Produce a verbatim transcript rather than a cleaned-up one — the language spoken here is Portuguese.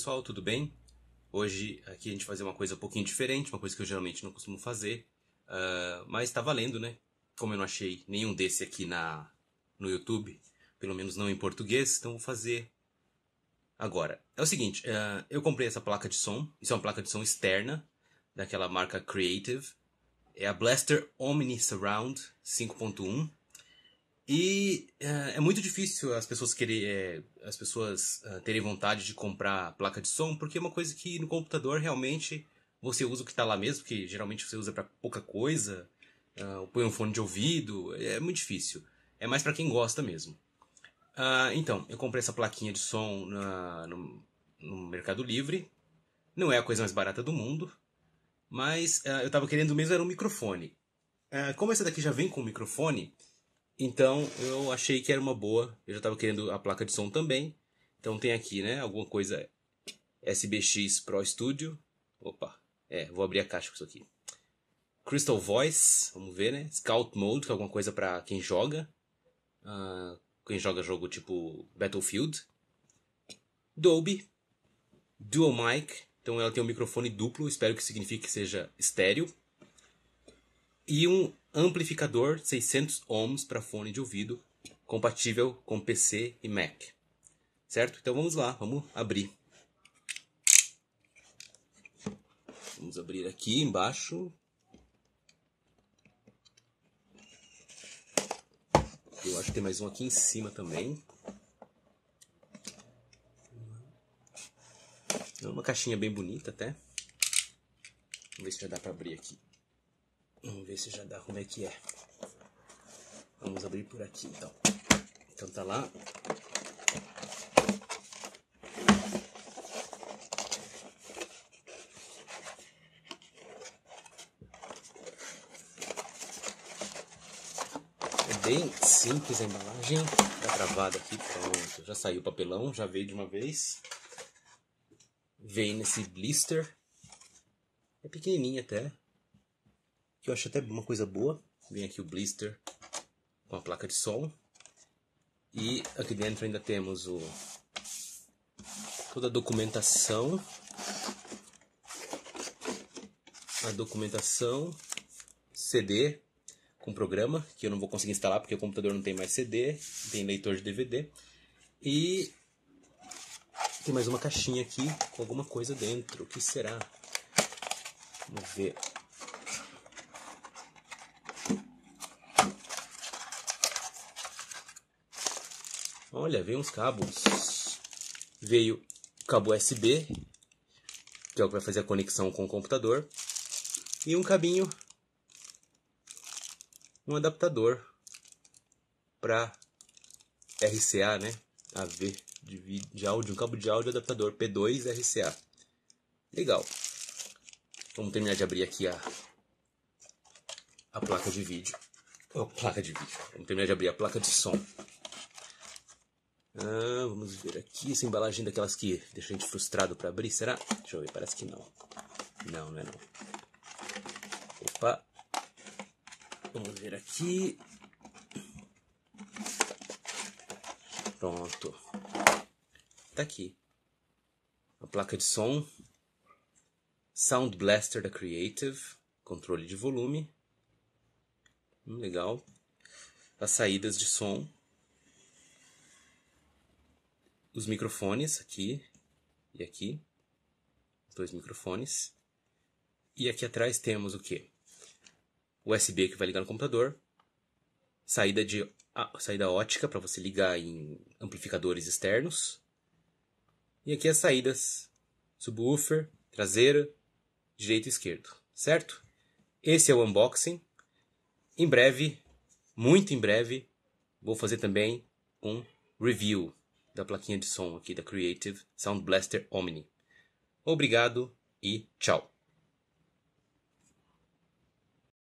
pessoal, tudo bem? Hoje aqui a gente vai fazer uma coisa um pouquinho diferente, uma coisa que eu geralmente não costumo fazer, uh, mas tá valendo, né? Como eu não achei nenhum desse aqui na, no YouTube, pelo menos não em português, então vou fazer agora. É o seguinte, uh, eu comprei essa placa de som, isso é uma placa de som externa, daquela marca Creative, é a Blaster Omni Surround cinco ponto um. E é, é muito difícil as pessoas querem, é, as pessoas uh, terem vontade de comprar placa de som, porque é uma coisa que no computador realmente você usa o que está lá mesmo, que geralmente você usa para pouca coisa, uh, põe um fone de ouvido, é muito difícil. É mais para quem gosta mesmo. Uh, então, eu comprei essa plaquinha de som na, no, no Mercado Livre. Não é a coisa mais barata do mundo, mas uh, eu estava querendo mesmo era um microfone. Uh, como essa daqui já vem com microfone, então eu achei que era uma boa. Eu já estava querendo a placa de som também. Então tem aqui, né, alguma coisa S B X Pro Studio. Opa, é, vou abrir a caixa com isso aqui. Crystal Voice, vamos ver, né? Scout Mode, que é alguma coisa para quem joga. Uh, quem joga jogo tipo Battlefield. Dolby. Dual Mic, então ela tem um microfone duplo, espero que signifique que seja estéreo. E um amplificador seiscentos ohms para fone de ouvido, compatível com P C e Mac. Certo? Então vamos lá, vamos abrir. Vamos abrir aqui embaixo. Eu acho que tem mais um aqui em cima também. É uma caixinha bem bonita até. Vamos ver se já dá para abrir aqui. Vamos ver se já dá, como é que é. Vamos abrir por aqui então. Então tá lá. É bem simples a embalagem. Tá travada aqui, pronto. Já saiu o papelão, já veio de uma vez. Vem nesse blister. É pequenininho até. Que eu acho até uma coisa boa. Vem aqui o blister com a placa de som. E aqui dentro ainda temos o, toda a documentação. A documentação. C D com programa, que eu não vou conseguir instalar porque o computador não tem mais C D. Tem leitor de D V D. E tem mais uma caixinha aqui com alguma coisa dentro. O que será? Vamos ver. Olha, veio uns cabos. Veio o cabo U S B, que é o que vai fazer a conexão com o computador. E um cabinho, um adaptador para R C A, né? A V de, de áudio, um cabo de áudio adaptador P dois R C A. Legal. Vamos terminar de abrir aqui a, a placa de vídeo. Oh, placa de vídeo. Vamos terminar de abrir a placa de som. Ah, vamos ver aqui essa embalagem daquelas que deixa a gente frustrado para abrir, será? Deixa eu ver, parece que não. Não, não é não. Opa. Vamos ver aqui. Pronto. Tá aqui. A placa de som. Sound Blaster da Creative. Controle de volume. Hum, legal. As saídas de som. Os microfones aqui e aqui, os dois microfones. E aqui atrás temos o que? U S B que vai ligar no computador, saída de ah, saída ótica para você ligar em amplificadores externos. E aqui as saídas subwoofer, traseira, direito e esquerdo, certo? Esse é o unboxing. Em breve, muito em breve, vou fazer também um review da plaquinha de som aqui da Creative Sound Blaster Omni. Obrigado e tchau!